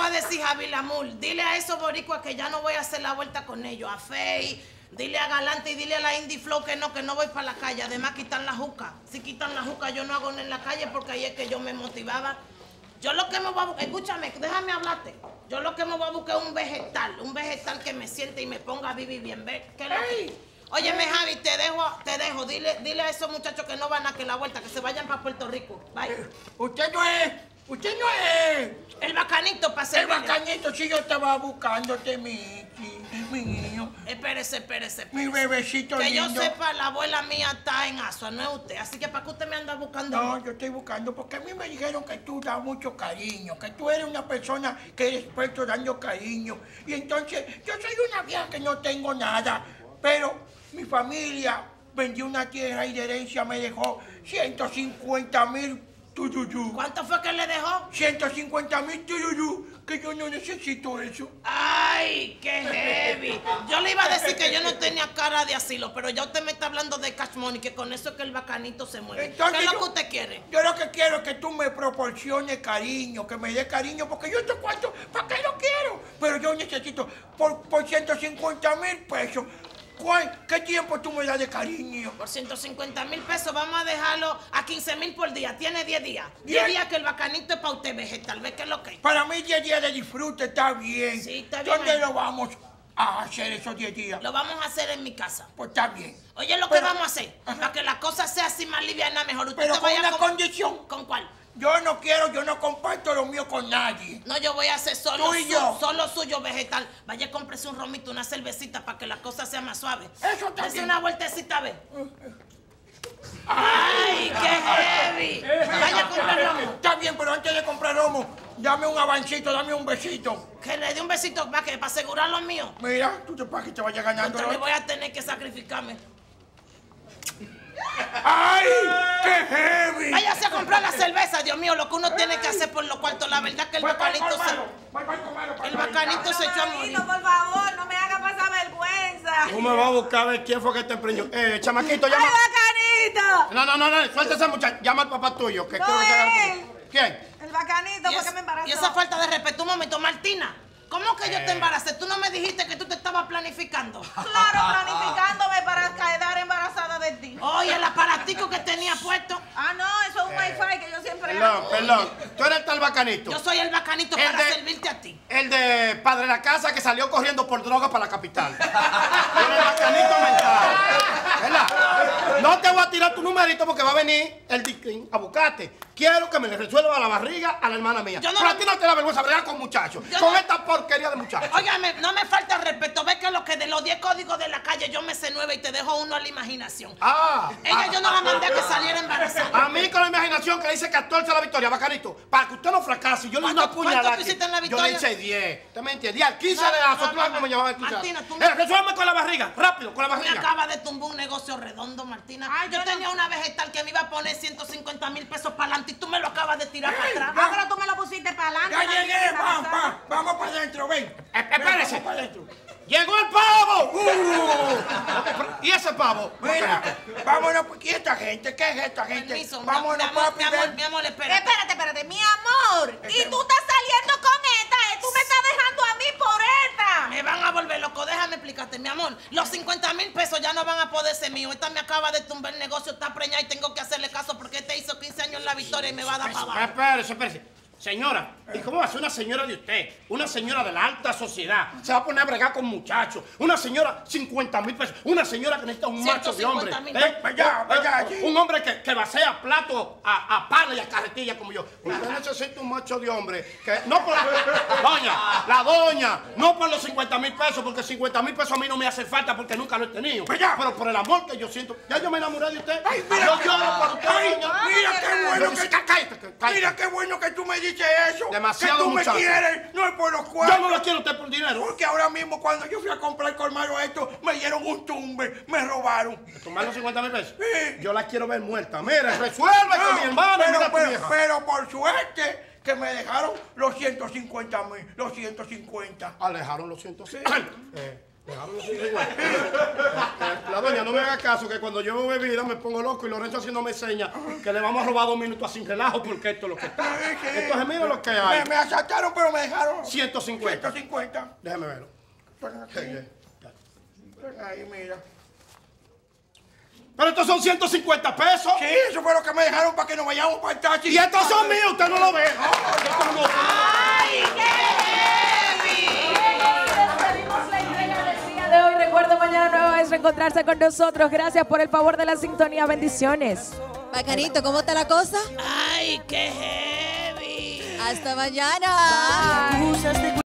a decir, Javi Lamur, dile a esos boricuas que ya no voy a hacer la vuelta con ellos, a Fey, dile a Galante y dile a la Indie Flow que no voy para la calle. Además, quitan la juca. Si quitan la juca, yo no hago en la calle porque ahí es que yo me motivaba. Yo lo que me voy a buscar, escúchame, déjame hablarte. Yo lo que me voy a buscar es un vegetal que me siente y me ponga a vivir bien. ¿Ves? Óyeme, Javi, te dejo. Dile a esos muchachos que no van a que la vuelta, que se vayan para Puerto Rico. Bye. Usted no es. El bacanito para servirle. El bacanito, sí, yo estaba buscándote, mi niño. Espérese. Mi bebecito que lindo. yo sepa, la abuela mía está en Asua, no es usted. Así que ¿para qué usted me anda buscando? No, yo estoy buscando porque a mí me dijeron que tú das mucho cariño, que tú eres una persona que eres experto dando cariño. Y entonces, yo soy una vieja que no tengo nada, pero mi familia vendió una tierra y de herencia me dejó 150,000 tuyuyú. ¿Cuánto fue que le dejó? 150,000 tuyuyú, que yo no necesito eso. ¡Ay, qué heavy! Yo le iba a decir que yo no tenía cara de asilo, pero ya usted me está hablando de cash money, que con eso es que el bacanito se mueve. Entonces, ¿qué es lo que usted quiere? Yo lo que quiero es que tú me proporciones cariño, que me dé cariño, porque yo estos cuartos, ¿para qué lo quiero? Pero yo necesito por 150,000 pesos. ¿Qué tiempo tú me das de cariño? Por 150,000 pesos vamos a dejarlo a 15,000 por día. Tiene 10 días. 10 días que el bacanito es para usted, vegetal. ¿Ves qué es lo que es? Para mí 10 días de disfrute está bien. Sí, está bien. ¿Dónde lo vamos a hacer esos 10 días? Lo vamos a hacer en mi casa. Pues está bien. Oye, lo que vamos a hacer, para que la cosa sea así más liviana, mejor. Usted Pero te con vaya una condición. ¿Con cuál? Yo no comparto lo mío con nadie. No, yo voy a hacer solo Tú y yo. solo suyo vegetal. Vaya, cómprese un romito, una cervecita para que la cosa sea más suave. Eso está Dese bien. una vueltecita, ve. ¡Ay, qué heavy! Vaya a comprar romo. Está bien, pero antes de comprar romo, dame un avancito, dame un besito. Que le dé un besito para asegurar lo mío. Mira, tú te para que te vaya ganando. Entonces voy a tener que sacrificarme. ¡Ay! ¡Qué heavy! Váyase a comprar la cerveza, Dios mío, lo que uno tiene que hacer por los cuartos. La verdad que el bacanito se echó a morir. Por favor, no me haga pasar vergüenza. Tú me vas a buscar a ver quién fue que te preñó. Chamaquito, llama. ¡Ay, bacanito! No, suelta ese muchacho. Llama al papá tuyo, que No creo que se él. ¿Quién? El bacanito fue que me embarazó. Y esa falta de respeto, un momento, Martina. ¿Cómo que yo te embaracé? ¿Tú no me dijiste que tú te estabas planificando? Claro, planificándome para quedar embarazada de ti. Oye, el aparatico que tenía puesto. Ah, no, eso es un wifi que yo siempre Perdón. Tú eres el tal bacanito. Yo soy el bacanito para servirte a ti. El de padre de la casa que salió corriendo por droga para la capital. Tú eres el bacanito mental. ¿Verdad? No te voy a tirar tu numerito porque va a venir el disclin a buscarte. Quiero que me le resuelva la barriga a la hermana mía. Yo no Pero a ti no te da vergüenza bregar con muchachos. Con esta porquería de muchachos. Óigame, no me falta el respeto. Ves que lo que de los 10 códigos de la calle yo me sé 9 y te dejo uno a la imaginación. Ella yo no la mandé a que saliera embarazada. A mí con la imaginación que le hice 14 a la victoria, bacanito. Para que usted no fracase. Yo le di una puñalada. ¿Cuánto tú hiciste en la victoria? Yo le hice 10. ¿Usted me entiende? 10, 15 de aso. Tú no me llamabas 15. Martina, tú resuélveme con la barriga. Rápido, con la me barriga. acaba de tumbar un negocio redondo, Martina. Ay, yo yo tenía no- una vegetal que me iba a poner 150,000 pesos para adelante y tú me lo acabas de tirar para atrás. Ahora tú me lo pusiste para adelante. ¡Ya Martina, llegué! embarazada. Vamos para adentro, ven. Espérese. Vamos para adentro. ¡Llegó el pavo! ¿Y ese pavo? Mira, vámonos, ¿y esta gente? ¿Qué es esta gente? Permiso, Vámonos, papi, ven. mi amor, espérate. Espérate, mi amor. Y tú estás saliendo con esta, tú me estás dejando a mí por esta. Me van a volver loco, déjame explicarte, mi amor. Los 50,000 pesos ya no van a poder ser míos. Esta me acaba de tumbar el negocio, está preñada y tengo que hacerle caso porque este hizo 15 años en la victoria y me va a dar para abajo. Espérese. Señora, ¿y cómo va a ser una señora de usted? Una señora de la alta sociedad. Se va a poner a bregar con muchachos. Una señora, 50,000 pesos. Una señora que necesita un macho de hombre. 150,000. Vaya allí. Un hombre que vacía platos a pala y a carretilla como yo. Usted necesita un macho de hombre. Que, no por la doña, no por los 50,000 pesos, porque 50,000 pesos a mí no me hace falta porque nunca lo he tenido. Pero por el amor que yo siento. Ya yo me enamoré de usted. Ay, mira, yo lloro por usted, ay, doña. mira qué bueno que... Cállate. Mira qué bueno que tú me dices eso. Demasiado, que tú muchacho. me quieres, no es por los cuartos. Yo no lo quiero a usted por dinero. Porque ahora mismo cuando yo fui a comprar colmado esto, me dieron un tumbe, me robaron. ¿Tomar los 50,000 pesos? Sí. Yo la quiero ver muerta. Mire, resuelve con mi hermano. Mira a tu vieja. pero por suerte que me dejaron los 150,000, los 150. Alejaron los 100. La doña, no me haga caso que cuando yo bebo bebida me pongo loco y Lorenzo haciéndome señas que le vamos a robar 2 minutos sin relajo porque esto es lo que está. Esto es mío lo que hay. Me asaltaron, pero me dejaron 150. 150. Déjame verlo. Ven aquí. Ven ahí, mira. Pero estos son 150 pesos. Sí, eso fue lo que me dejaron para que nos vayamos para el taxi. Y estos son míos, usted no lo ve. ¡Ay, qué heavy! Despedimos la entrega del día de hoy. Recuerda, mañana nuevo es reencontrarse con nosotros. Gracias por el favor de la sintonía. Bendiciones. Bacanito, ¿cómo está la cosa? Ay, qué heavy. Hasta mañana. Bye.